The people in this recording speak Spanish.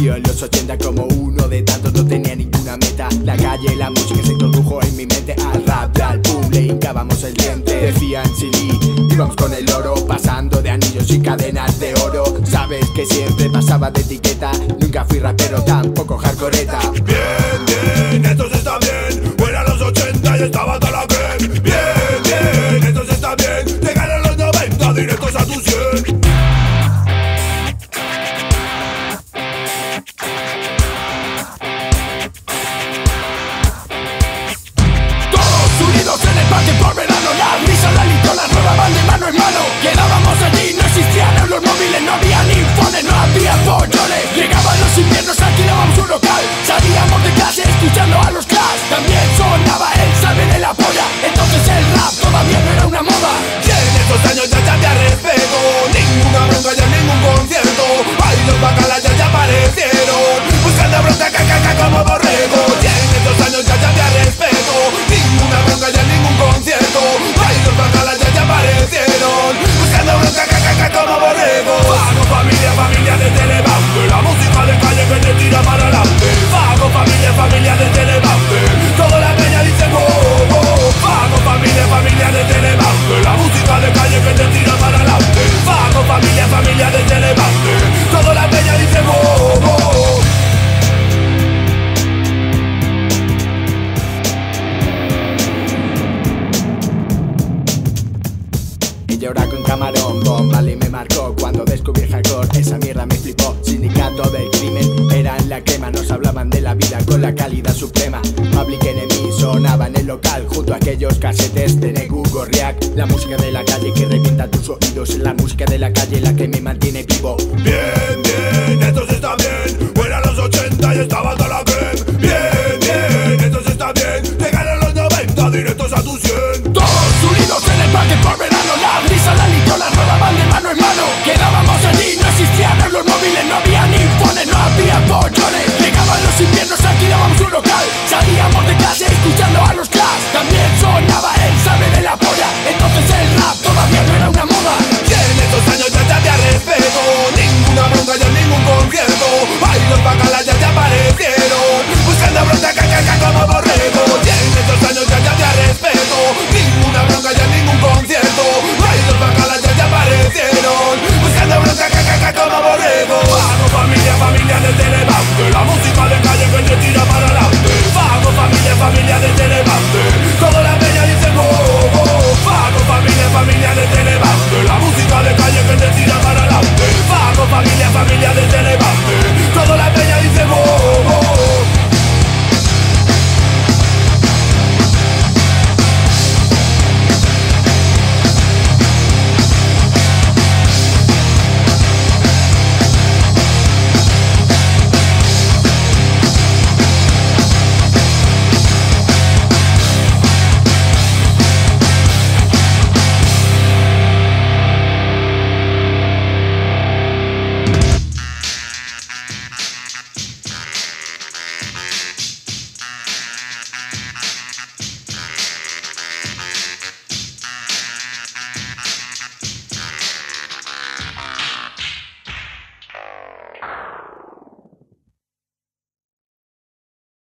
Nació en los 80 como uno de tantos, no tenía ninguna meta. La calle, la música se introdujo en mi mente. Al rap, al boom, le hincábamos el diente. Decían CD, íbamos con el oro, pasando de anillos y cadenas de oro. Sabes que siempre pasaba de etiqueta, nunca fui rapero, tampoco hardcoreta. Bien, esto se está bien. Fuera los 80 y estaba toda la bien. Bien, esto se está bien. Llegaron los 90, directos a tu 100. En el parque por verano, la risa, la litrona rodaban de mano en mano. Quedábamos allí, no existían los móviles, no había ni fones, no había pollones. Llegaban los inviernos, alquilábamos un local, salíamos de clase escuchando a los Clash. También sonaba el Salve de la Polla, entonces el rap todavía no era una moda. Y en estos años ya te respeto, ninguna bronca ya en ningún concierto. Ay, los bacalas ya aparecieron, buscando bronca cacaca como borrego. Y en estos años ya te respeto, ninguna bronca ya en ningún concierto. Ay, los bacalas ya aparecieron, buscando bronca cacaca como borrego. Vamos familia, familia desde Levante, la música de calle que te tira para adelante. Vamos familia, familia desde Levante, toda la peña dice wow, wow. Vamos familia, familia desde Levante, la música de calle que te tira para adelante. Vamos familia, familia desde Levante, toda la peña dice wow, wow. Y ahora con Camarón, Bombali me marcó cuando descubrí el hardcore, esa mierda me flipó. Sindicato del crimen, eran la crema, nos hablaban de la vida con la calidad suprema. Public Enemy sonaba en el local, junto a aquellos casetes de Negu Gorriak. La música de la calle que revienta tus oídos, la música de la calle la que me mantiene vivo. Bien,